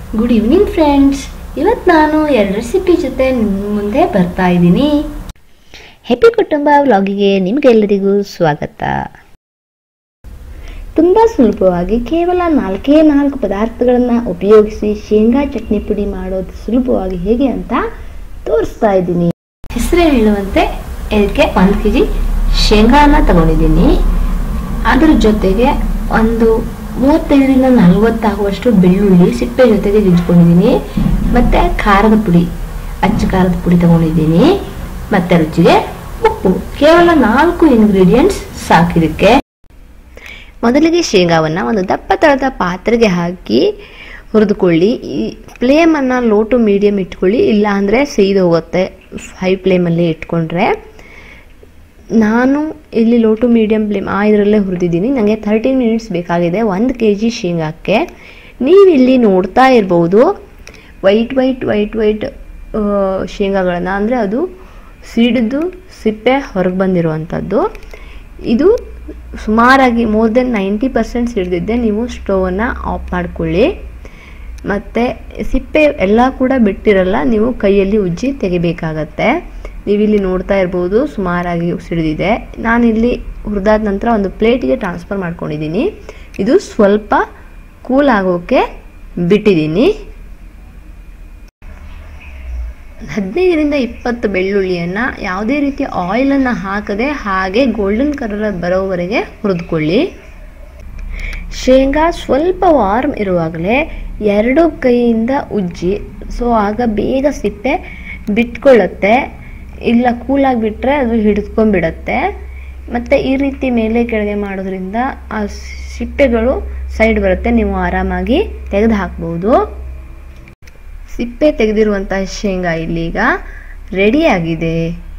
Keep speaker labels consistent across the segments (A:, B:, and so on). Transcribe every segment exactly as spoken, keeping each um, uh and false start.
A: Good evening friends. ಇವತ್ತು ನಾನು ಎರಡು ರೆಸಿಪಿ ಜೊತೆ ನಿಮ್ಮ ಮುಂದೆ ಬರ್ತಾ ಇದ್ದೀನಿ.
B: ಹ್ಯಾಪಿ ಕುಟುಂಬ ವ್ಲಾಗಿಗೆ ನಿಮಗೆಲ್ಲರಿಗೂ ಸ್ವಾಗತ. ತುಂಬ ಸುಲಭವಾಗಿ ಕೇವಲ ನಾಲ್ಕೇ ನಾಲ್ಕು ಪದಾರ್ಥಗಳನ್ನು ಉಪಯೋಗಿಸಿ ಶೇಂಗಾ ಚಟ್ನಿ ಪುಡಿ ಮಾಡೋದು ಸುಲಭವಾಗಿ ಹೇಗೆ ಅಂತ ತೋರಿಸ್ತಾ ಇದ್ದೀನಿ.
A: ಹೆಸರೇ ಹೇಳುವಂತೆ ಇದಕ್ಕೆ ಒಂದು ಕೆ ಜಿ ಶೇಂಗಾನ ತಗೊಂಡಿದ್ದೀನಿ. ಅದರ ಜೊತೆಗೆ ಒಂದು ಮೂವತ್ತೈದರಿಂದ ನಲವತ್ತಾಗುವಷ್ಟು ಬೆಳ್ಳುಳ್ಳಿ ಸಿಪ್ಪೆ ಜೊತೆಗೆ ಜಜ್ಕೊಂಡಿದ್ದೀನಿ. ಮತ್ತು ಖಾರದ ಪುಡಿ, ಅಚ್ಚ ಖಾರದ ಪುಡಿ ತಗೊಂಡಿದ್ದೀನಿ. ಮತ್ತು ರುಚಿಗೆ ಉಪ್ಪು. ಕೇವಲ ನಾಲ್ಕು ಇಂಗ್ರೀಡಿಯೆಂಟ್ಸ್ ಸಾಕಿದಕ್ಕೆ.
B: ಮೊದಲಿಗೆ ಶೇಂಗಾವನ್ನು ಒಂದು ದಪ್ಪ ತಳದ ಪಾತ್ರೆಗೆ ಹಾಕಿ ಹುರಿದುಕೊಳ್ಳಿ. ಈ ಫ್ಲೇಮನ್ನು ಲೋ ಟು ಮೀಡಿಯಮ್ ಇಟ್ಕೊಳ್ಳಿ, ಇಲ್ಲಾಂದರೆ ಸೀದು ಹೋಗುತ್ತೆ ಹೈ ಫ್ಲೇಮಲ್ಲಿ ಇಟ್ಕೊಂಡ್ರೆ. ನಾನು ಇಲ್ಲಿ ಲೋ ಟು ಮೀಡಿಯಮ್ ಫ್ಲೇಮ್ ಆ ಇದರಲ್ಲೇ ಹುರಿದಿದ್ದೀನಿ. ನನಗೆ ತರ್ಟೀನ್ ಮಿನಿಟ್ಸ್ ಬೇಕಾಗಿದೆ ಒಂದು ಕೆ ಜಿ ಶೇಂಗಾಕ್ಕೆ. ನೀವಿಲ್ಲಿ ನೋಡ್ತಾ ಇರ್ಬೋದು ವೈಟ್ ವೈಟ್ ವೈಟ್ ವೈಟ್ ಶೇಂಗಾಗಳನ್ನು, ಅಂದರೆ ಅದು ಸಿಡಿದು ಸಿಪ್ಪೆ ಹೊರಗೆ ಬಂದಿರುವಂಥದ್ದು. ಇದು ಸುಮಾರಾಗಿ ಮೋರ್ ದೆನ್ ನೈಂಟಿ ಪರ್ಸೆಂಟ್ ಸಿಡಿದಿದ್ದೆ. ನೀವು ಸ್ಟೋವನ್ನು ಆಫ್ ಮಾಡಿಕೊಳ್ಳಿ. ಮತ್ತು ಸಿಪ್ಪೆ ಎಲ್ಲ ಕೂಡ ಬಿಟ್ಟಿರಲ್ಲ, ನೀವು ಕೈಯಲ್ಲಿ ಉಜ್ಜಿ ತೆಗಿಬೇಕಾಗತ್ತೆ. ನೀವಿಲ್ಲಿ ನೋಡ್ತಾ ಇರ್ಬೋದು ಸುಮಾರಾಗಿ ಸಿಡಿದಿದೆ. ನಾನಿಲ್ಲಿ ಹುರಿದಾದ ನಂತರ ಒಂದು ಪ್ಲೇಟಿಗೆ ಟ್ರಾನ್ಸ್ಫರ್ ಮಾಡ್ಕೊಂಡಿದ್ದೀನಿ. ಇದು ಸ್ವಲ್ಪ ಕೂಲ್ ಆಗೋಕ್ಕೆ ಬಿಟ್ಟಿದ್ದೀನಿ. ಹದಿನೈದರಿಂದ ಇಪ್ಪತ್ತು ಬೆಳ್ಳುಳ್ಳಿಯನ್ನು ಯಾವುದೇ ರೀತಿಯ ಆಯಿಲನ್ನು ಹಾಕದೆ ಹಾಗೆ ಗೋಲ್ಡನ್ ಕಲರ್ ಬರೋವರೆಗೆ ಹುರಿದುಕೊಳ್ಳಿ. ಶೇಂಗಾ ಸ್ವಲ್ಪ ವಾರ್ಮ್ ಇರುವಾಗಲೇ ಎರಡು ಕೈಯಿಂದ ಉಜ್ಜಿ, ಸೊ ಆಗ ಬೇಗ ಸಿಪ್ಪೆ ಬಿಟ್ಕೊಳ್ಳುತ್ತೆ. ಇಲ್ಲ ಕೂಲಾಗಿ ಬಿಟ್ಟರೆ ಅದು ಹಿಡಿದ್ಕೊಂಡ್ಬಿಡತ್ತೆ. ಮತ್ತು ಈ ರೀತಿ ಮೇಲೆ ಕೆಳಗೆ ಮಾಡೋದ್ರಿಂದ ಆ ಸಿಪ್ಪೆಗಳು ಸೈಡ್ ಬರುತ್ತೆ, ನೀವು ಆರಾಮಾಗಿ ತೆಗೆದು ಹಾಕ್ಬೋದು. ಸಿಪ್ಪೆ ತೆಗೆದಿರುವಂತಹ ಶೇಂಗಾ ಇಲ್ಲೀಗ ರೆಡಿಯಾಗಿದೆ.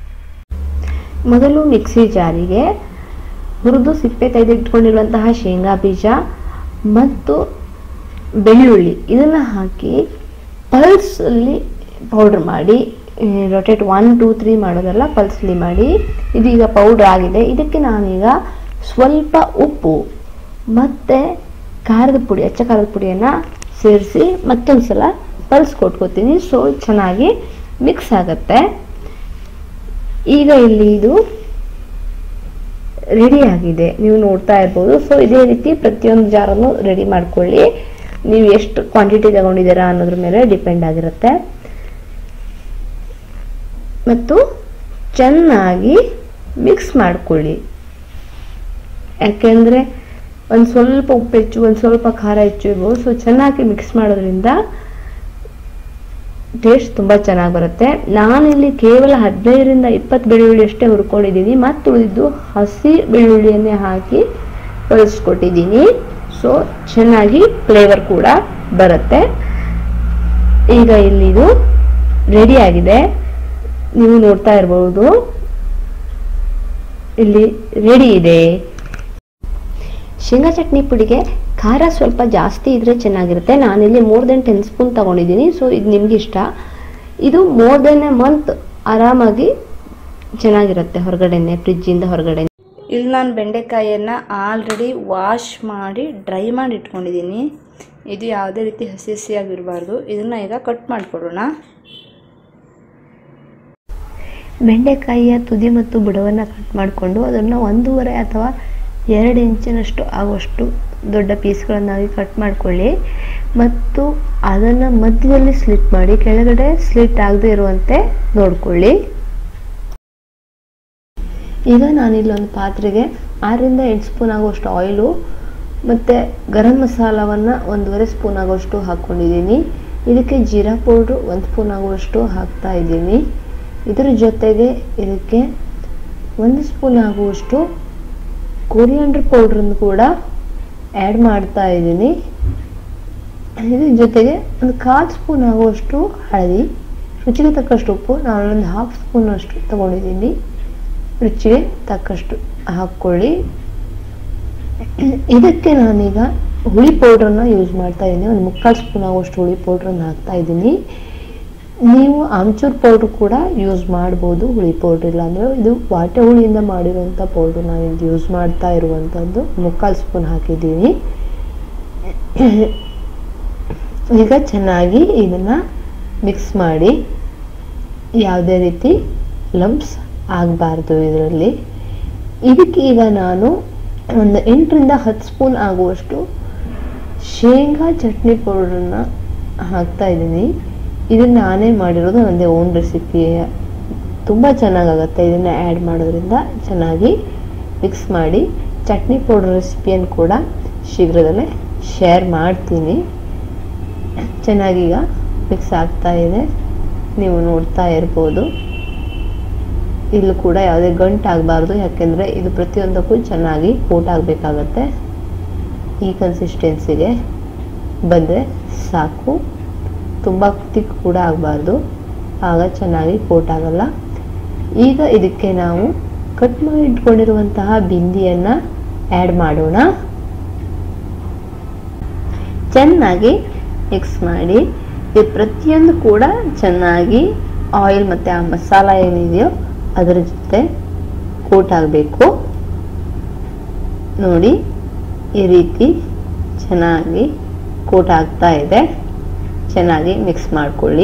B: ಮೊದಲು ಮಿಕ್ಸಿ ಜಾರಿಗೆ ಹುರಿದು ಸಿಪ್ಪೆ ತೆಗೆದಿಟ್ಕೊಂಡಿರುವಂತಹ ಶೇಂಗಾ ಬೀಜ ಮತ್ತು ಬೆಳ್ಳುಳ್ಳಿ ಇದನ್ನು ಹಾಕಿ ಪಲ್ಸಲ್ಲಿ ಪೌಡ್ರ್ ಮಾಡಿ, ರೊಟೇಟ್ ಒನ್ ಟೂ ತ್ರೀ ಮಾಡೋದಲ್ಲ, ಪಲ್ಸಲ್ಲಿ ಮಾಡಿ. ಇದೀಗ ಪೌಡ್ರ್ ಆಗಿದೆ. ಇದಕ್ಕೆ ನಾನೀಗ ಸ್ವಲ್ಪ ಉಪ್ಪು ಮತ್ತು ಖಾರದ ಪುಡಿ, ಅಚ್ಚ ಖಾರದ ಪುಡಿಯನ್ನು ಸೇರಿಸಿ ಮತ್ತೊಂದು ಸಲ ಪಲ್ಸ್ ಕೊಟ್ಕೋತೀನಿ. ಸೊ ಚೆನ್ನಾಗಿ ಮಿಕ್ಸ್ ಆಗುತ್ತೆ. ಈಗ ಇಲ್ಲಿ ಇದು ರೆಡಿಯಾಗಿದೆ, ನೀವು ನೋಡ್ತಾ ಇರ್ಬೋದು. ಸೊ ಇದೇ ರೀತಿ ಪ್ರತಿಯೊಂದು ಜಾರನ್ನು ರೆಡಿ ಮಾಡ್ಕೊಳ್ಳಿ. ನೀವು ಎಷ್ಟು ಕ್ವಾಂಟಿಟಿ ತಗೊಂಡಿದ್ದೀರಾ ಅನ್ನೋದ್ರ ಮೇಲೆ ಡಿಪೆಂಡ್ ಆಗಿರುತ್ತೆ. ಮತ್ತು ಚೆನ್ನಾಗಿ ಮಿಕ್ಸ್ ಮಾಡ್ಕೊಳ್ಳಿ. ಯಾಕೆಂದರೆ ಒಂದು ಸ್ವಲ್ಪ ಉಪ್ಪು ಹೆಚ್ಚು, ಒಂದು ಸ್ವಲ್ಪ ಖಾರ ಹೆಚ್ಚು ಇರ್ಬೋದು. ಸೊ ಚೆನ್ನಾಗಿ ಮಿಕ್ಸ್ ಮಾಡೋದ್ರಿಂದ ಟೇಸ್ಟ್ ತುಂಬ ಚೆನ್ನಾಗಿ ಬರುತ್ತೆ. ನಾನಿಲ್ಲಿ ಕೇವಲ ಹದಿನೈದರಿಂದ ಇಪ್ಪತ್ತು ಬೆಳ್ಳುಳ್ಳಿ ಅಷ್ಟೇ ಹುರ್ಕೊಂಡಿದ್ದೀನಿ. ಮತ್ತು ಉಳಿದಿದ್ದು ಹಸಿ ಬೆಳ್ಳುಳ್ಳಿಯನ್ನೇ ಹಾಕಿ ಬಳಸ್ಕೊಟ್ಟಿದ್ದೀನಿ. ಸೊ ಚೆನ್ನಾಗಿ ಫ್ಲೇವರ್ ಕೂಡ ಬರುತ್ತೆ. ಈಗ ಇಲ್ಲಿದು ರೆಡಿಯಾಗಿದೆ, ನೀವು ನೋಡ್ತಾ ಇರ್ಬೋದು. ಇಲ್ಲಿ ರೆಡಿ ಇದೆ. ಶೇಂಗಾ ಚಟ್ನಿ ಪುಡಿಗೆ ಖಾರ ಸ್ವಲ್ಪ ಜಾಸ್ತಿ ಇದ್ರೆ ಚೆನ್ನಾಗಿರುತ್ತೆ. ನಾನಿಲ್ಲಿ ಮೋರ್ ದೆನ್ ಟೆನ್ ಸ್ಪೂನ್ ತಗೊಂಡಿದ್ದೀನಿ. ಸೊ ಇದು ನಿಮ್ಗೆ ಇಷ್ಟ. ಇದು ಮೋರ್ ದೆನ್ ಎ ಮಂತ್ ಆರಾಮಾಗಿ ಚೆನ್ನಾಗಿರುತ್ತೆ ಹೊರಗಡೆನೆ, ಫ್ರಿಜ್ಜಿಂದ ಹೊರಗಡೆ. ಇಲ್ಲಿ ನಾನು ಬೆಂಡೆಕಾಯಿಯನ್ನು ಆಲ್ರೆಡಿ ವಾಶ್ ಮಾಡಿ ಡ್ರೈ ಮಾಡಿ ಇಟ್ಕೊಂಡಿದ್ದೀನಿ. ಇದು ಯಾವುದೇ ರೀತಿ ಹಸಿ ಹಸಿಯಾಗಿರಬಾರ್ದು. ಇದನ್ನು ಈಗ ಕಟ್ ಮಾಡಿಕೊಡೋಣ. ಬೆಂಡೆಕಾಯಿಯ ತುದಿ ಮತ್ತು ಬುಡವನ್ನು ಕಟ್ ಮಾಡಿಕೊಂಡು ಅದನ್ನು ಒಂದೂವರೆ ಅಥವಾ ಎರಡು ಇಂಚಿನಷ್ಟು ಆಗುವಷ್ಟು ದೊಡ್ಡ ಪೀಸ್ಗಳನ್ನಾಗಿ ಕಟ್ ಮಾಡ್ಕೊಳ್ಳಿ. ಮತ್ತು ಅದನ್ನು ಮಧ್ಯದಲ್ಲಿ ಸ್ಲಿಟ್ ಮಾಡಿ, ಕೆಳಗಡೆ ಸ್ಲಿಟ್ ಆಗದೆ ಇರುವಂತೆ ನೋಡ್ಕೊಳ್ಳಿ. ಈಗ ನಾನಿಲ್ಲೊಂದು ಪಾತ್ರೆಗೆ ಆರರಿಂದ ಎಂಟು ಸ್ಪೂನ್ ಆಗುವಷ್ಟು ಆಯಿಲು ಮತ್ತು ಗರಂ ಮಸಾಲವನ್ನು ಒಂದೂವರೆ ಸ್ಪೂನ್ ಆಗುವಷ್ಟು ಹಾಕ್ಕೊಂಡಿದ್ದೀನಿ. ಇದಕ್ಕೆ ಜೀರಾ ಪೌಡ್ರು ಒಂದು ಸ್ಪೂನ್ ಆಗುವಷ್ಟು ಹಾಕ್ತಾ ಇದ್ದೀನಿ. ಇದರ ಜೊತೆಗೆ ಇದಕ್ಕೆ ಒಂದು ಸ್ಪೂನ್ ಆಗುವಷ್ಟು ಕೊರಿಯಾಂಡರ್ ಪೌಡ್ರನ್ನು ಕೂಡ ಆ್ಯಡ್ ಮಾಡ್ತಾ ಇದ್ದೀನಿ. ಇದ್ರ ಜೊತೆಗೆ ಒಂದು ಕಾಲು ಸ್ಪೂನ್ ಆಗುವಷ್ಟು ಹಳದಿ, ರುಚಿಗೆ ತಕ್ಕಷ್ಟು ಉಪ್ಪು, ನಾನೊಂದು ಹಾಫ್ ಸ್ಪೂನ್ ಅಷ್ಟು ತಗೊಂಡಿದ್ದೀನಿ. ರುಚಿಗೆ ತಕ್ಕಷ್ಟು ಹಾಕ್ಕೊಳ್ಳಿ. ಇದಕ್ಕೆ ನಾನೀಗ ಹುಳಿ ಪೌಡ್ರನ್ನು ಯೂಸ್ ಮಾಡ್ತಾ ಇದ್ದೀನಿ. ಒಂದು ಮುಕ್ಕಾಲು ಸ್ಪೂನ್ ಆಗುವಷ್ಟು ಹುಳಿ ಪೌಡ್ರನ್ನು ಹಾಕ್ತಾ ಇದ್ದೀನಿ. ನೀವು ಆಮ್ಚೂರ್ ಪೌಡ್ರ್ ಕೂಡ ಯೂಸ್ ಮಾಡ್ಬೋದು, ಹುಳಿ ಪೌಡ್ರ್ ಇಲ್ಲ ಅಂದರೆ. ಇದು ವಾಟೆ ಹುಳಿಯಿಂದ ಮಾಡಿರುವಂಥ ಪೌಡ್ರು ನಾನು ಇದು ಯೂಸ್ ಮಾಡ್ತಾ ಇರುವಂಥದ್ದು. ಮುಕ್ಕಾಲು ಸ್ಪೂನ್ ಹಾಕಿದ್ದೀನಿ. ಈಗ ಚೆನ್ನಾಗಿ ಇದನ್ನು ಮಿಕ್ಸ್ ಮಾಡಿ. ಯಾವುದೇ ರೀತಿ ಲಂಪ್ಸ್ ಆಗಬಾರ್ದು ಇದರಲ್ಲಿ. ಇದಕ್ಕೆ ಈಗ ನಾನು ಒಂದು ಎಂಟರಿಂದ ಹತ್ತು ಸ್ಪೂನ್ ಆಗುವಷ್ಟು ಶೇಂಗಾ ಚಟ್ನಿ ಪೌಡ್ರನ್ನ ಹಾಕ್ತಾ ಇದ್ದೀನಿ. ಇದನ್ನು ನಾನೇ ಮಾಡಿರೋದು, ನನ್ನದೇ ಓನ್ ರೆಸಿಪಿ. ತುಂಬ ಚೆನ್ನಾಗಾಗುತ್ತೆ ಇದನ್ನು ಆ್ಯಡ್ ಮಾಡೋದ್ರಿಂದ. ಚೆನ್ನಾಗಿ ಮಿಕ್ಸ್ ಮಾಡಿ. ಚಟ್ನಿ ಪೌಡರ್ ರೆಸಿಪಿಯನ್ನು ಕೂಡ ಶೀಘ್ರದಲ್ಲೇ ಶೇರ್ ಮಾಡ್ತೀನಿ. ಚೆನ್ನಾಗೀಗ ಮಿಕ್ಸ್ ಆಗ್ತಾ ಇದೆ, ನೀವು ನೋಡ್ತಾ ಇರ್ಬೋದು. ಇಲ್ಲೂ ಕೂಡ ಯಾವುದೇ ಗಂಟು ಆಗಬಾರ್ದು, ಯಾಕೆಂದರೆ ಇದು ಪ್ರತಿಯೊಂದಕ್ಕೂ ಚೆನ್ನಾಗಿ ಕೋಟ್ ಆಗಬೇಕಾಗತ್ತೆ. ಈ ಕನ್ಸಿಸ್ಟೆನ್ಸಿಗೆ ಬಂದರೆ ಸಾಕು, ತುಂಬ ತಿಕ್ ಕೂಡ ಆಗಬಾರ್ದು, ಆಗ ಚೆನ್ನಾಗಿ ಕೋಟ್ ಆಗಲ್ಲ. ಈಗ ಇದಕ್ಕೆ ನಾವು ಕಟ್ ಮಾಡಿ ಇಟ್ಕೊಂಡಿರುವಂತಹ ಬಿಂದಿಯನ್ನು ಆ್ಯಡ್ ಮಾಡೋಣ. ಚೆನ್ನಾಗಿ ಮಿಕ್ಸ್ ಮಾಡಿ. ಇದು ಪ್ರತಿಯೊಂದು ಕೂಡ ಚೆನ್ನಾಗಿ ಆಯಿಲ್ ಮತ್ತು ಆ ಮಸಾಲ ಏನಿದೆಯೋ ಅದರ ಜೊತೆ ಕೋಟ್ ಆಗಬೇಕು. ನೋಡಿ, ಈ ರೀತಿ ಚೆನ್ನಾಗಿ ಕೋಟ್ ಆಗ್ತಾ ಇದೆ. ಚೆನ್ನಾಗಿ ಮಿಕ್ಸ್ ಮಾಡ್ಕೊಳ್ಳಿ.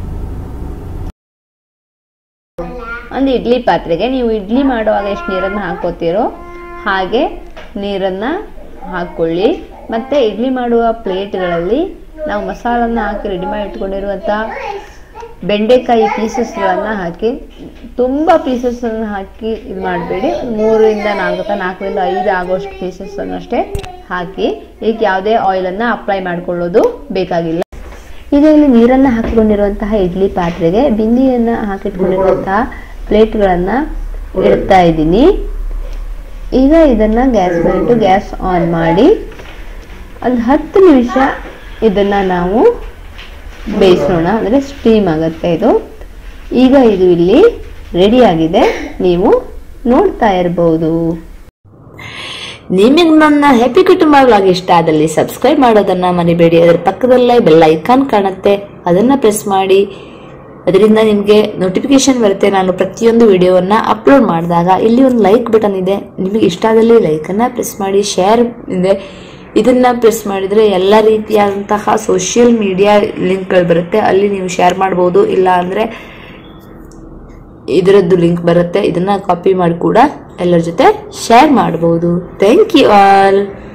B: ಒಂದು ಇಡ್ಲಿ ಪಾತ್ರೆಗೆ ನೀವು ಇಡ್ಲಿ ಮಾಡುವಾಗ ಎಷ್ಟು ನೀರನ್ನು ಹಾಕೋತೀರೋ ಹಾಗೆ ನೀರನ್ನು ಹಾಕ್ಕೊಳ್ಳಿ. ಮತ್ತು ಇಡ್ಲಿ ಮಾಡುವ ಪ್ಲೇಟ್ಗಳಲ್ಲಿ ನಾವು ಮಸಾಲನ್ನು ಹಾಕಿ ರೆಡಿ ಮಾಡಿ ಇಟ್ಕೊಂಡಿರುವಂಥ ಬೆಂಡೆಕಾಯಿ ಪೀಸಸ್ಗಳನ್ನು ಹಾಕಿ, ತುಂಬ ಪೀಸಸ್ಸನ್ನು ಹಾಕಿ ಇದು ಮಾಡಬೇಡಿ. ಮೂರರಿಂದ ನಾಲ್ಕು ನಾಲ್ಕರಿಂದ ಐದು ಆಗೋಷ್ಟು ಪೀಸಸ್ಸನ್ನು ಅಷ್ಟೇ ಹಾಕಿ. ಇದಕ್ಕೆ ಯಾವುದೇ ಆಯಿಲನ್ನು ಅಪ್ಲೈ ಮಾಡಿಕೊಳ್ಳೋದು ಬೇಕಾಗಿಲ್ಲ. ಈಗ ಇಲ್ಲಿ ನೀರನ್ನು ಹಾಕಿಕೊಂಡಿರುವಂತಹ ಇಡ್ಲಿ ಪಾತ್ರೆಗೆ ಬಿಂದಿಯನ್ನು ಹಾಕಿಟ್ಕೊಂಡಿರುವಂತಹ ಪ್ಲೇಟ್ಗಳನ್ನು ಇಡ್ತಾ ಇದ್ದೀನಿ. ಈಗ ಇದನ್ನು ಗ್ಯಾಸ್ ಮಾಡಿಟ್ಟು ಗ್ಯಾಸ್ ಆನ್ ಮಾಡಿ ಒಂದು ಹತ್ತು ನಿಮಿಷ ಇದನ್ನು ನಾವು ಬೇಯಿಸೋಣ, ಅಂದರೆ ಸ್ಟೀಮ್ ಆಗುತ್ತೆ ಇದು. ಈಗ ಇದು ಇಲ್ಲಿ ರೆಡಿಯಾಗಿದೆ, ನೀವು ನೋಡ್ತಾ ಇರಬಹುದು. ನಿಮಗೆ ನನ್ನ ಹ್ಯಾಪಿ ಕುಟುಂಬ ವ್ಲಾಗ್ ಇಷ್ಟ ಆದಲ್ಲಿ ಸಬ್ಸ್ಕ್ರೈಬ್ ಮಾಡೋದನ್ನ ಮರಿಬೇಡಿ. ಅದರ ಪಕ್ಕದಲ್ಲೇ ಬೆಲ್ ಐಕಾನ್ ಕಾಣುತ್ತೆ, ಅದನ್ನ ಪ್ರೆಸ್ ಮಾಡಿ. ಅದರಿಂದ ನಿಮಗೆ ನೋಟಿಫಿಕೇಶನ್ ಬರುತ್ತೆ ನಾನು ಪ್ರತಿಯೊಂದು ವಿಡಿಯೋವನ್ನ ಅಪ್ಲೋಡ್ ಮಾಡಿದಾಗ. ಇಲ್ಲಿ ಒಂದು ಲೈಕ್ ಬಟನ್ ಇದೆ, ನಿಮಗೆ ಇಷ್ಟ ಆದಲ್ಲಿ ಲೈಕನ್ನು ಪ್ರೆಸ್ ಮಾಡಿ. ಶೇರ್ ಇದೆ, ಇದನ್ನ ಪ್ರೆಸ್ ಮಾಡಿದ್ರೆ ಎಲ್ಲ ರೀತಿಯಾದಂತಹ ಸೋಷಿಯಲ್ ಮೀಡಿಯಾ ಲಿಂಕ್ಗಳು ಬರುತ್ತೆ, ಅಲ್ಲಿ ನೀವು ಶೇರ್ ಮಾಡಬಹುದು. ಇಲ್ಲ ಅಂದರೆ ಇದರದ್ದು ಲಿಂಕ್ ಬರುತ್ತೆ, ಇದನ್ನ ಕಾಪಿ ಮಾಡಿ ಕೂಡ ಎಲ್ಲರ ಜೊತೆ ಶೇರ್ ಮಾಡಬಹುದು. Thank you all.